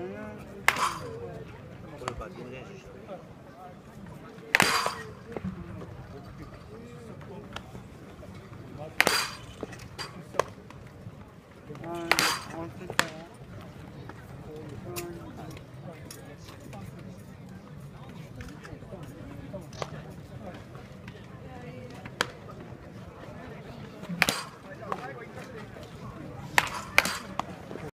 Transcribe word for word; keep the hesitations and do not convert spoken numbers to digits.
これバッティング練習して。 ああ、落ちたよ。